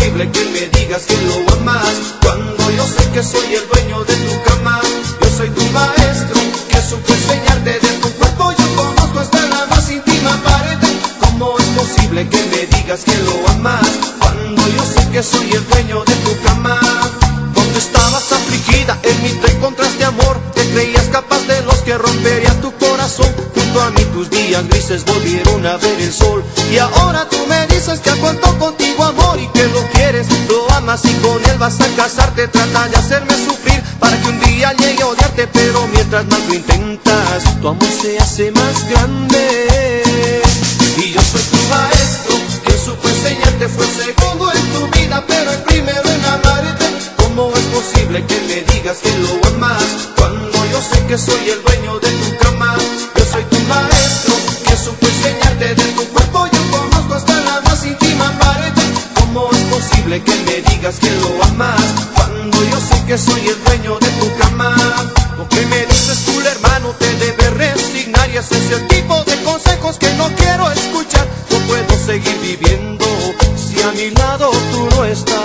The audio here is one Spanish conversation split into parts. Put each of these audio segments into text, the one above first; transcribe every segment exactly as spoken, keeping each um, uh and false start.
posible que me digas que lo amas cuando yo sé que soy el dueño de tu cama? Yo soy tu maestro que supo enseñarte de tu cuerpo. Yo conozco hasta la más íntima pared. ¿Cómo es posible que me digas que lo amas cuando yo sé que soy el dueño de tu cama? Cuando estabas afligida, en mí te encontraste amor. Te creías capaz de los que romperían tu corazón. Junto a mí tus días grises volvieron a ver el sol. Y ahora tú me dices que ha vuelto contigo amor y que lo quieres, lo amas y con él vas a casarte. Trata de hacerme sufrir para que un día llegue a odiarte, pero mientras más lo intentas, tu amor se hace más grande. Y yo soy tu maestro, quien supo enseñarte. Fue el segundo en tu vida, pero el primero en amarte. ¿Cómo es posible que me digas que lo amas cuando yo sé que soy el dueño de tu cama? Yo soy tu maestro, quien supo enseñarte de tu cuerpo. Yo conozco hasta la más íntima pared. ¿Cómo es posible que me digas que lo amas cuando yo sé que soy el dueño de tu cama? Lo que me dices tú, hermano, te debe resignar, y ese es el tipo de consejos que no quiero escuchar. No puedo seguir viviendo si a mi lado tú no estás.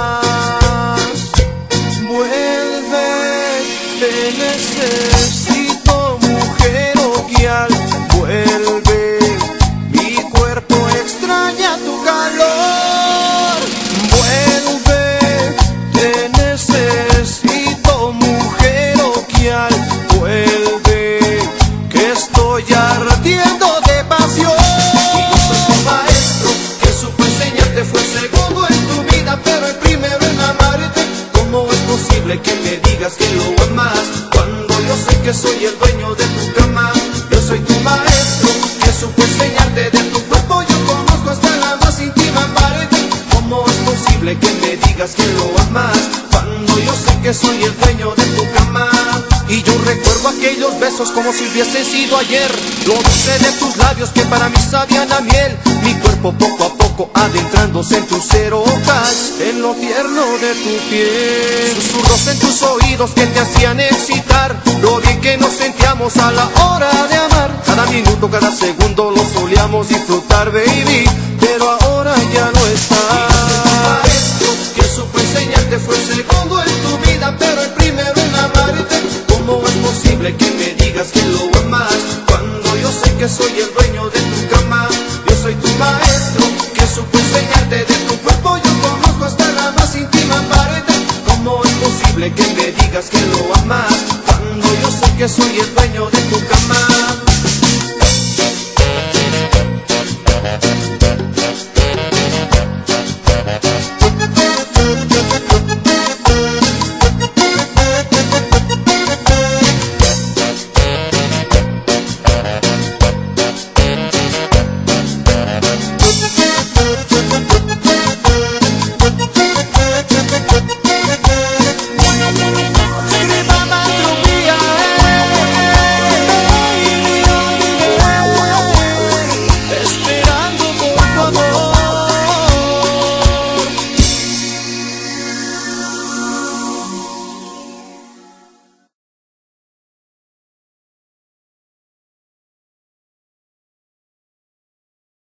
Vuelve, te necesito, mujer oquial. Vuelve, mi cuerpo extraña tu calor. Vuelve, te necesito, mujer oquial. Vuelve, que estoy ardiendo de pasión. Y yo soy tu maestro, que supo enseñarte. Fue el segundo en tu vida, pero el primero en amarte. ¿Cómo es posible que me digas que lo amas cuando yo sé que soy el dueño de tu cama? Yo soy tu maestro, que supo enseñarte de tu cuerpo. Yo conozco hasta la más íntima pared. ¿Cómo es posible que me digas que lo amas cuando yo sé que soy el dueño de tu cama? Y yo recuerdo aquellos besos como si hubiesen sido ayer. Lo dulce de tus labios que para mí sabían a miel. Mi cuerpo poco a poco adentrándose en tus cerocas, en lo tierno de tu piel. Susurros en tus oídos que te hacían excitar. Lo bien que nos sentíamos a la hora de amar. Cada minuto, cada segundo lo solíamos disfrutar, baby, pero ahora ya no está. Y yo soy tu maestro, quien supo enseñarte. Fue el segundo en tu vida, pero el primero en amarte. ¿Cómo es posible que me digas que lo amas cuando yo sé que soy el dueño